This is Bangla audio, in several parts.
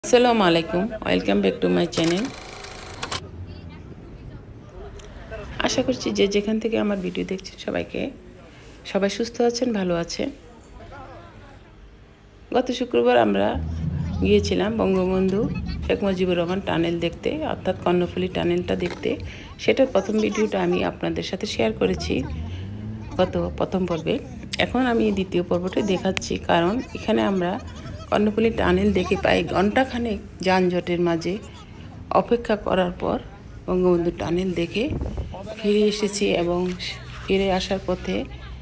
আসসালামু আলাইকুম, welcome back to my channel. আশা করছি যে যেখান থেকে আমার ভিডিও দেখছেন সবাই সুস্থ আছেন, ভালো আছেন। গত শুক্রবার আমরা গিয়েছিলাম বঙ্গবন্ধু শেখ মুজিবুর রহমান টানেল দেখতে, অর্থাৎ কর্ণফুলী টানেলটা দেখতে। সেটার প্রথম ভিডিওটা আমি আপনাদের সাথে শেয়ার করেছি গত প্রথম পর্বে। এখন আমি দ্বিতীয় পর্বটি দেখাচ্ছি, কারণ এখানে আমরা কর্ণফুলী টানেল দেখে প্রায় ঘণ্টাখানেক যানজটের মাঝে অপেক্ষা করার পর বঙ্গবন্ধু টানেল দেখে ফিরে এসেছি এবং ফিরে আসার পথে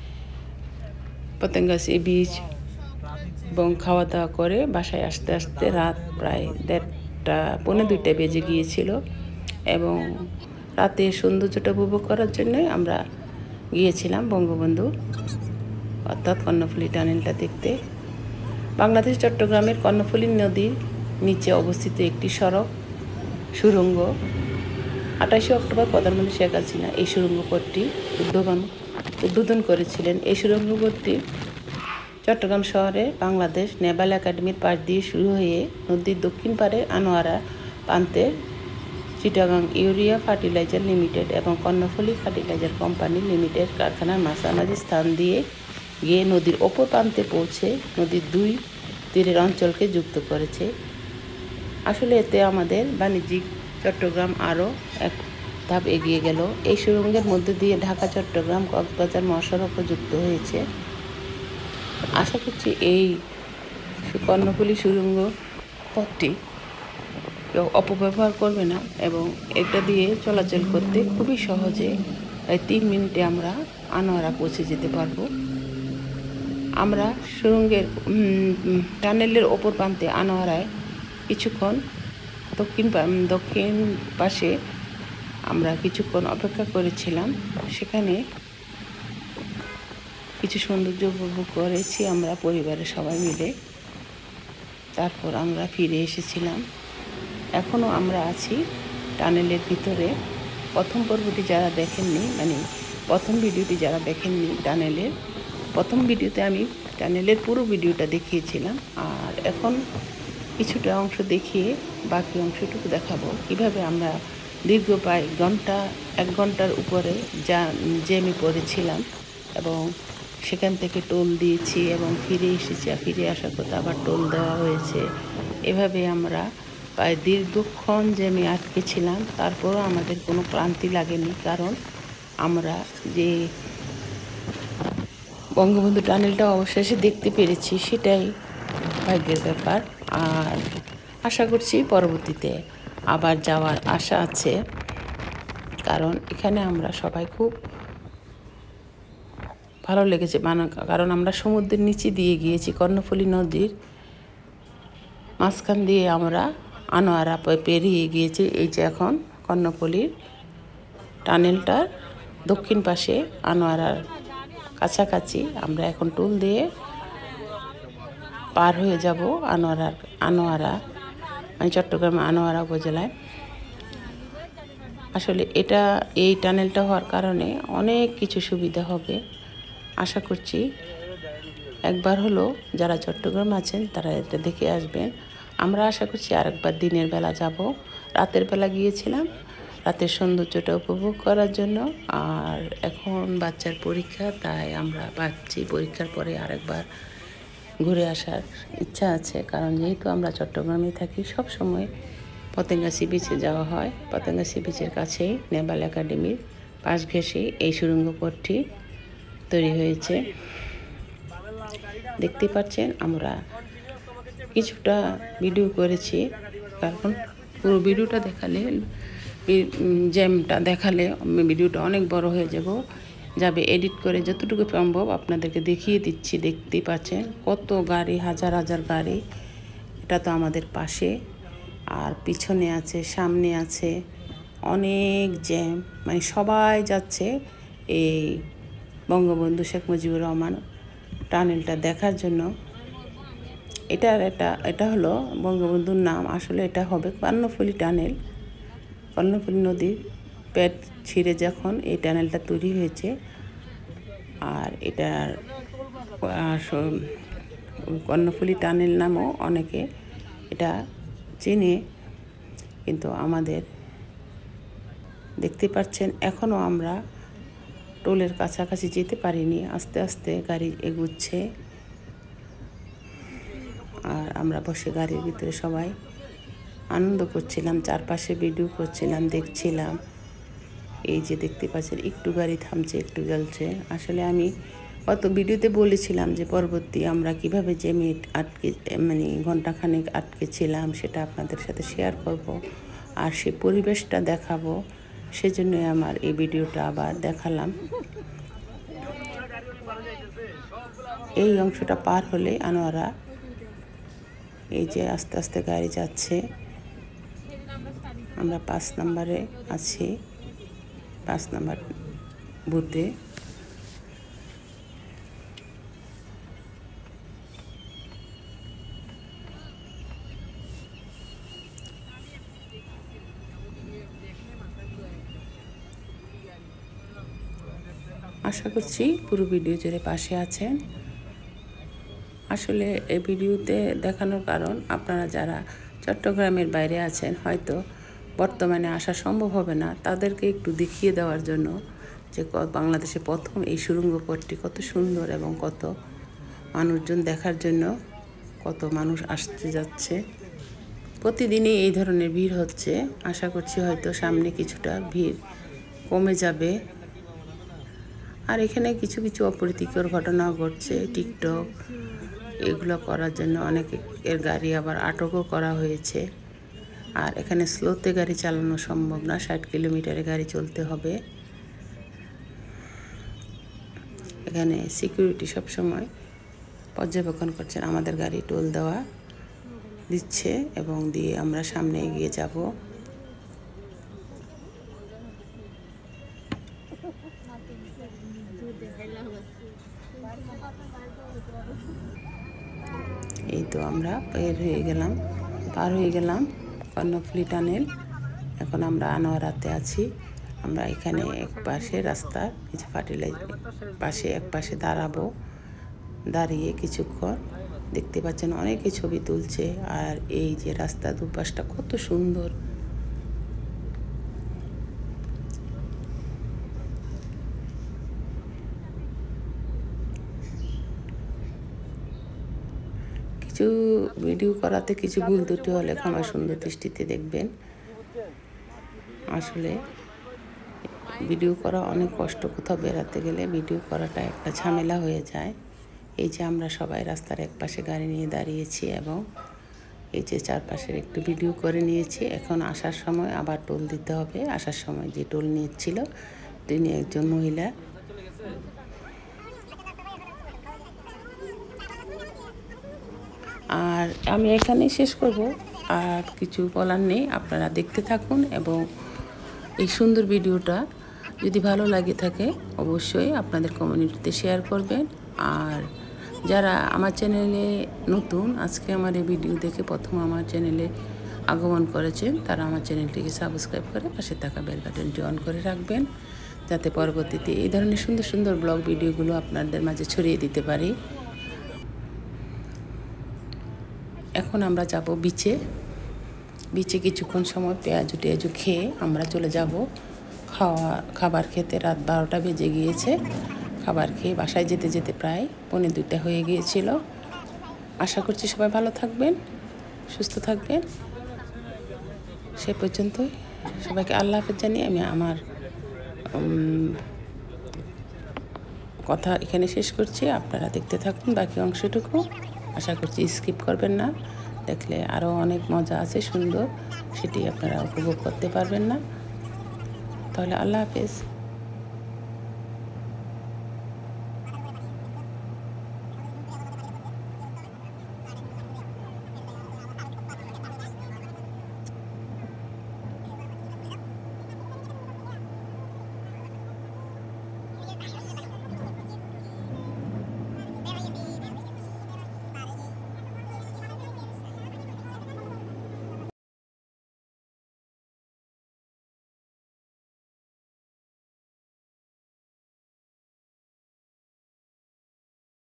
পতেঙ্গা বিচ এবং খাওয়া দাওয়া করে বাসায় আসতে আসতে রাত প্রায় 1:30 পৌনে 2টা বেজে গিয়েছিল। এবং রাতে সৌন্দর্যটা উপভোগ করার জন্য আমরা গিয়েছিলাম বঙ্গবন্ধু অর্থাৎ কর্ণফুলী টানেলটা দেখতে। বাংলাদেশ চট্টগ্রামের কর্ণফুলী নদীর নিচে অবস্থিত একটি সড়ক সুড়ঙ্গ। 28 অক্টোবর প্রধানমন্ত্রী শেখ হাসিনা এই সুড়ঙ্গ পথটি উদ্বোধন করেছিলেন। এই সুড়ঙ্গ পথটি চট্টগ্রাম শহরে বাংলাদেশ নেভাল একাডেমির পাশ দিয়ে শুরু হয়ে নদীর দক্ষিণ পাড়ে আনোয়ারা প্রান্তে চিটাগাং ইউরিয়া ফার্টিলাইজার লিমিটেড এবং কর্ণফুলী ফার্টিলাইজার কোম্পানি লিমিটেড কারখানার মাঝামাঝি স্থান দিয়ে গিয়ে নদীর অপর প্রান্তে পৌঁছে নদীর দুই তীরের অঞ্চলকে যুক্ত করেছে। আসলে এতে আমাদের বাণিজ্যিক চট্টগ্রাম আরও এক ধাপ এগিয়ে গেল। এই সুড়ঙ্গের মধ্যে দিয়ে ঢাকা চট্টগ্রাম কক্সবাজার মহাসড়কও যুক্ত হয়েছে। আশা করছি এই কর্ণফুলী সুড়ঙ্গ পথটি কেউ অপব্যবহার করবে না এবং এটা দিয়ে চলাচল করতে খুবই সহজে প্রায় 3 মিনিটে আমরা আনোয়ারা পৌঁছে যেতে পারবো। আমরা সুড়ঙ্গের টানেলের ওপর প্রান্তে আনোয়ারায় কিছুক্ষণ দক্ষিণ পাশে আমরা কিছুক্ষণ অপেক্ষা করেছিলাম। সেখানে কিছু সৌন্দর্য উপভোগ করেছি আমরা পরিবারের সবাই মিলে। তারপর আমরা ফিরে এসেছিলাম। এখনও আমরা আছি টানেলের ভিতরে। প্রথম পর্বটি যারা দেখেননি, প্রথম ভিডিওটি যারা দেখেননি টানেলের প্রথম ভিডিওতে আমি টানেলের পুরো ভিডিওটা দেখিয়েছিলাম। আর এখন কিছুটা অংশ দেখিয়ে বাকি অংশটুকু দেখাবো কীভাবে আমরা দীর্ঘ প্রায় 1 ঘন্টার উপরে জ্যামে পড়েছিলাম এবং সেখান থেকে টোল দিয়েছি এবং ফিরে এসেছি। ফিরে আসার কথা আবার টোল দেওয়া হয়েছে। এভাবে আমরা প্রায় দীর্ঘক্ষণ জ্যামে আটকে ছিলাম। তারপরও আমাদের কোনো ক্লান্তি লাগেনি, কারণ আমরা যে বঙ্গবন্ধু টানেলটা অবশেষে দেখতে পেরেছি, সেটাই ভাগ্যের ব্যাপার। আর আশা করছি পরবর্তীতে আবার যাওয়ার আশা আছে, কারণ এখানে আমরা সবাই খুব ভালো লেগেছে। কারণ আমরা সমুদ্রের নিচে দিয়ে গিয়েছি, কর্ণফুলী নদীর মাঝখান দিয়ে আমরা আনোয়ারা পেরিয়ে গিয়েছি। এই যে এখন কর্ণফুলীর টানেলটার দক্ষিণ পাশে আনোয়ারার কাছাকাছি আমরা এখন টোল দিয়ে পার হয়ে যাব আনোয়ারা চট্টগ্রাম আনোয়ারা উপজেলায়। আসলে এই টানেলটা হওয়ার কারণে অনেক কিছু সুবিধা হবে। আশা করছি একবার হলো যারা চট্টগ্রাম আছেন তারা এটা দেখে আসবেন। আমরা আশা করছি আরেকবার দিনের বেলা যাব। রাতের বেলা গিয়েছিলাম রাতের সৌন্দর্যটা উপভোগ করার জন্য। আর এখন বাচ্চার পরীক্ষা, তাই আমরা ভাবছি পরীক্ষার পরে আরেকবার ঘুরে আসার ইচ্ছা আছে, কারণ যেহেতু আমরা চট্টগ্রামে থাকি সব সময় পতেঙ্গা সি বিচে যাওয়া হয়। পতেঙ্গা সি বিচের কাছেই নেভাল একাডেমির পাশ ঘেঁষে এই সুড়ঙ্গ পথটি তৈরি হয়েছে। দেখতে পাচ্ছেন আমরা কিছুটা ভিডিও করেছি, কারণ পুরো ভিডিওটা দেখালে জ্যামটা দেখালে ভিডিওটা অনেক বড় হয়ে যাবে। এডিট করে যতটুকু সম্ভব আপনাদেরকে দেখিয়ে দিচ্ছি। দেখতেই পাচ্ছেন কত গাড়ি, হাজার হাজার গাড়ি। এটা তো আমাদের পাশে, আর পিছনে আছে, সামনে আছে, অনেক জ্যাম। সবাই যাচ্ছে এই বঙ্গবন্ধু শেখ মুজিবুর রহমান টানেলটা দেখার জন্য। এটা হলো বঙ্গবন্ধুর নাম, আসলে এটা হবে কর্ণফুলী টানেল। কর্ণফুলী নদীর পেট ছিঁড়ে যখন এই টানেলটা তৈরি হয়েছে। আর এটার কর্ণফুলী টানেল নামও অনেকে এটা চিনি, কিন্তু আমাদের দেখতে পাচ্ছেন এখনও আমরা টোলের কাছাকাছি যেতে পারিনি। আস্তে আস্তে গাড়ি এগুচ্ছে, আর আমরা বসে গাড়ির ভিতরে সবাই আনন্দ করছিলাম, চারপাশে ভিডিও করছিলাম, দেখছিলাম। এই যে দেখতে পাচ্ছেন একটু গাড়ি থামছে, একটু চলছে। আসলে আমি গত ভিডিওতে বলেছিলাম যে পরবর্তী আমরা কিভাবে জ্যামে মানে ঘন্টাখানেক আটকে ছিলাম সেটা আপনাদের সাথে শেয়ার করব, আর সে পরিবেশটা দেখাবো। সেজন্যই আমার এই ভিডিওটা আবার দেখালাম। এই অংশটা পার হলে আনোয়ারা, এই যে আস্তে আস্তে গাড়ি যাচ্ছে, আমরা 5 নম্বরে আছি, 5 নম্বর বুথে। আশা করছি পুরো ভিডিও জুড়ে পাশে আছেন। আসলে এই ভিডিওতে দেখানোর কারণ, আপনারা যারা চট্টগ্রামের বাইরে আছেন, হয়তো বর্তমানে আসা সম্ভব হবে না, তাদেরকে একটু দেখিয়ে দেওয়ার জন্য যে বাংলাদেশে প্রথম এই সুড়ঙ্গ পথটি কত সুন্দর এবং কত মানুষজন দেখার জন্য কত মানুষ আসতে যাচ্ছে। প্রতিদিনই এই ধরনের ভিড় হচ্ছে। আশা করছি হয়তো সামনে কিছুটা ভিড় কমে যাবে। আর এখানে কিছু কিছু অপ্রীতিকর ঘটনাও ঘটছে। টিকটক এগুলো করার জন্য অনেকের গাড়ি আবার আটকও করা হয়েছে। আর এখানে স্লোতে গাড়ি চালানো সম্ভব না, 60 কিলোমিটারে গাড়ি চলতে হবে। এখানে সিকিউরিটি সবসময় পর্যবেক্ষণ করছেন। আমাদের গাড়ি টোল দেওয়া দিচ্ছে এবং দিয়ে আমরা সামনে এগিয়ে যাব। এই তো আমরা পার হয়ে গেলাম কর্ণফুলী টানেল। এখন আমরা আনোয়ারাতে আছি। আমরা এখানে এক পাশে রাস্তা কিছু পাশে এক পাশে দাঁড়াবো। দাঁড়িয়ে কিছুক্ষণ দেখতে পাচ্ছেন অনেকে ছবি তুলছে। আর এই যে রাস্তা দুপাশটা কত সুন্দর। কিছু ভিডিও করাতে কিছু ভুল ত্রুটি হলে ক্ষমা সুন্দর দৃষ্টিতে দেখবেন। আসলে ভিডিও করা অনেক কষ্ট, কোথাও বেড়াতে গেলে ভিডিও করাটা একটা ঝামেলা হয়ে যায়। এই যে আমরা সবাই রাস্তার এক পাশে গাড়ি নিয়ে দাঁড়িয়েছি এবং এই যে চারপাশের একটু ভিডিও করে নিয়েছি। এখন আসার সময় আবার টোল দিতে হবে। আসার সময় যে টোল নিয়েছিল তিনি একজন মহিলা। আর আমি এখানে শেষ করব, আর কিছু বলার নেই। আপনারা দেখতে থাকুন এবং এই সুন্দর ভিডিওটা যদি ভালো লাগে থাকে অবশ্যই আপনাদের কমিউনিটিতে শেয়ার করবেন। আর যারা আমার চ্যানেলে নতুন, আজকে আমার এই ভিডিও দেখে প্রথম আমার চ্যানেলে আগমন করেছেন, তারা আমার চ্যানেলটিকে সাবস্ক্রাইব করে পাশে থাকা বেল বাটনটি অন করে রাখবেন, যাতে পরবর্তীতে এই ধরনের সুন্দর সুন্দর ব্লগ ভিডিওগুলো আপনাদের মাঝে ছড়িয়ে দিতে পারি। এখন আমরা যাব বিচে কিছুক্ষণ সময় পেঁয়াজু টেয়াজু খেয়ে আমরা চলে যাব খাবার খেতে। রাত 12টা বেজে গিয়েছে। খাবার খেয়ে বাসায় যেতে যেতে প্রায় 1:45 হয়ে গিয়েছিল। আশা করছি সবাই ভালো থাকবেন, সুস্থ থাকবেন। সে পর্যন্তই সবাইকে আল্লাহ হাফেজ জানিয়ে আমি আমার কথা এখানে শেষ করছি। আপনারা দেখতে থাকুন বাকি অংশটুকু। আশা করছি স্কিপ করবেন না, দেখলে আরও অনেক মজা আছে সুন্দর, সেটি আপনারা উপভোগ করতে পারবেন না। তাহলে আল্লাহ হাফেজ।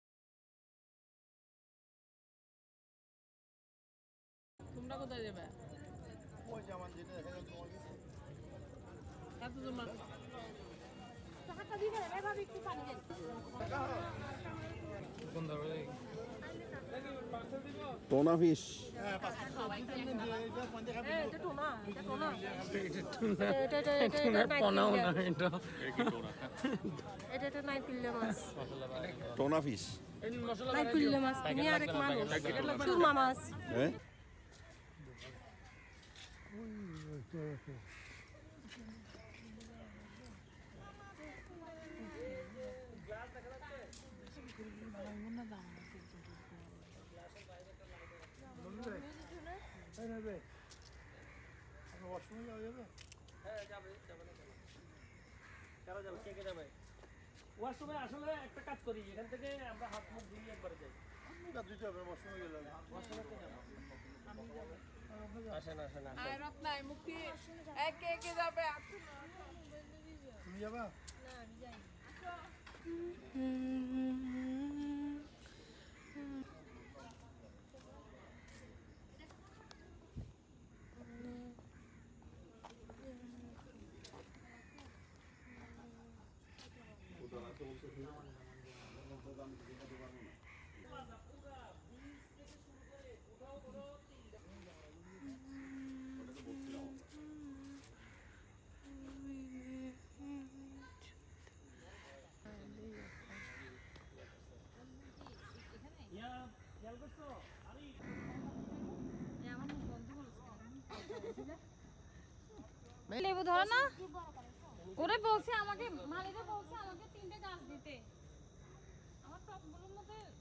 তোমরা কোথায় যাবে? টোনা ফিশ টোনা ফিশ ওয়াশরুমে আসলে একটা কাজ করি, এখান থেকে আমরা হাত মুখ ধুয়ে একবার যাই। আসেন আসেন তুমি যাবা? লেবু ধরো না ওরে বলছে আমাকে মালিকে বলছে আমাকে 3টে গাছ দিতে আমার টপগুলোর মধ্যে